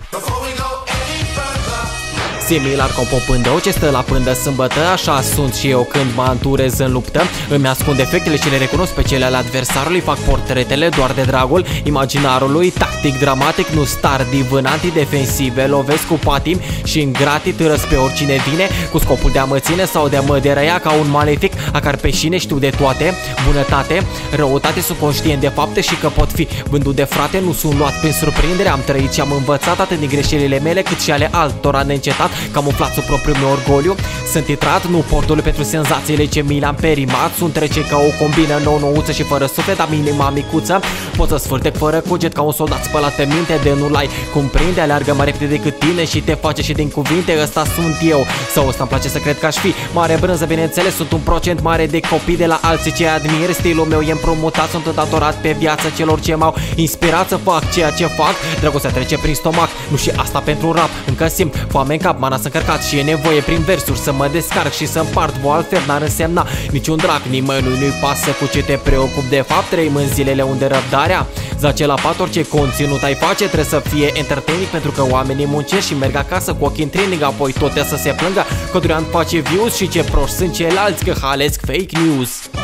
Similar ca o popândă, ce stă la pândă sâmbătă, așa sunt și eu când mă anturez în luptă. Îmi ascund defectele și le recunosc pe cele ale adversarului, fac portretele doar de dragul imaginarului. Tactic dramatic, nu star divân, antidefensive, lovesc cu patim și îngratit, răs pe oricine vine cu scopul de a mă ține sau de a mă derăia ca un malefic. A carpeșine știu de toate, bunătate, răutate, sunt conștient de fapte și că pot fi vândut de frate. Nu sunt luat prin surprindere, am trăit și am învățat atât din greșelile mele cât și ale altora neîncetat. Camuflat sub propriul meu orgoliu, sunt titrat, nu portul pentru senzațiile ce mi le-am perimat. Sunt trece ca o combină nou-nouță și fără suflet, dar minima micuță. Pot să sfârtec fără cuget ca un soldat spălat pe minte. De nu l-ai cum prinde, aleargă mai repede decât tine și te face și din cuvinte. Ăsta sunt eu, sau ăsta îmi place să cred că aș fi. Mare brânză, bineînțeles, sunt un procent mare de copii de la alții ce admir. Stilul meu e împrumutat, sunt îndatorat pe viață celor ce m-au inspirat să fac ceea ce fac. Dragostea trece prin stomac, nu și asta pentru rap. Încă simt foame în cap, mana să încărcat și e nevoie prin versuri să mă descarc și să împart. Vo altfel n-ar însemna niciun drac, nimănui nu-i pasă cu ce te preocup de fapt. Trăim în zilele unde răbdarea zace la pat, orice conținut ai face trebuie să fie entertaining, pentru că oamenii muncesc și merg acasă cu ochii în training, apoi tot să se plângă că Durian face views și ce proști sunt ceilalți că halesc fake news.